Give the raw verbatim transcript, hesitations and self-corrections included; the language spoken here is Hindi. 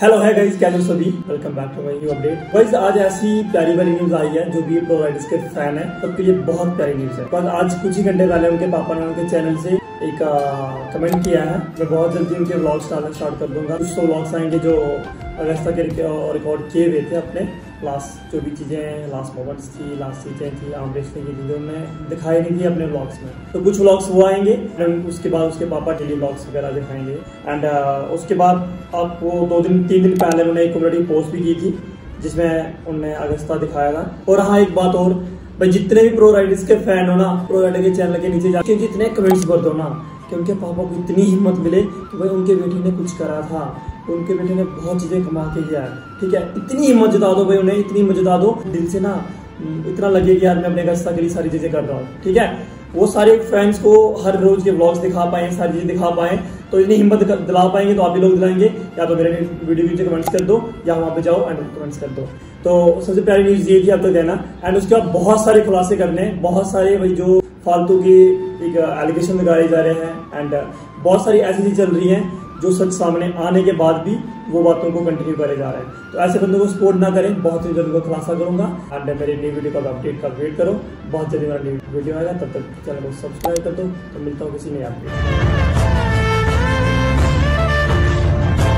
हेलो है गाइस, कैसे हो सभी। Welcome back to my new update. Guys आज ऐसी प्यारी वाली न्यूज आई है जो भी प्रो राइडर्स के फैन है सबके लिए बहुत प्यारी न्यूज है। बस आज कुछ ही घंटे पहले उनके पापा ने उनके चैनल से एक कमेंट किया है। मैं बहुत जल्दी उनके व्लॉग्स डालना स्टार्ट कर दूंगा। कुछ तो व्लॉग्स आएंगे जो अगस्ता के रिकॉर्ड किए हुए थे अपने लास्ट, जो भी चीजें लास्ट मोमेंट्स थी, लास्ट चीजें थी आम रेस्लिंग की चीजें उन्हें दिखाई नहीं थी अपने व्लॉग्स में। तो कुछ व्लॉग्स वो आएंगे, उसके बाद उसके पापा डेली व्लॉग्स वगैरह दिखाएंगे। एंड uh, उसके बाद आपको दो दिन तीन दिन पहले उन्होंने एक कम्युनिटी पोस्ट भी की थी जिसमें उन्होंने अगस्ता दिखाया था। और हाँ, एक बात और भाई, जितने भी प्रो राइडर्स के फैन हो ना, प्रो राइडर के चैनल के नीचे जाके जितने कमेंट्स कर दो ना कि उनके पापा को इतनी हिम्मत मिले कि भाई उनके बेटे ने कुछ करा था, उनके बेटे ने बहुत चीजें कमा के किया है, ठीक है। इतनी हिम्मत जता दो भाई उन्हें, इतनी हिम्मत जता दो दिल से ना, इतना लगे कि यार मैं अपने अगस्ता के लिए सारी चीजें कर रहा हूँ, ठीक है। वो सारे फैंस को हर रोज के व्लॉग्स दिखा पाए, सारी चीजें दिखा पाए, तो इतनी हिम्मत दिला पाएंगे तो आप भी लोग दिलाएंगे। या तो मेरे वीडियो नीचे कमेंट्स कर दो या वहां पे जाओ एंड कमेंट्स कर दो। तो सबसे प्यारी न्यूज ये थी अब तक देना। एंड उसके बाद बहुत सारे खुलासे करने, बहुत सारे भाई जो फालतू की एक एलिगेशन लगाए जा रहे हैं एंड बहुत सारी ऐसी चीजें चल रही हैं जो सच सामने आने के बाद भी वो बातों को कंटिन्यू करे जा रहे हैं। तो ऐसे बंदों को सपोर्ट ना करें, बहुत ही जल्दी खुलासा करूंगा। एंड मेरी नई वीडियो का अपडेट का वेट करो, बहुत जल्दी मेरा न्यू वीडियो आएगा। तब तक चैनल को सब्सक्राइब कर दो। तो मिलता हूँ किसी नई अपडेट।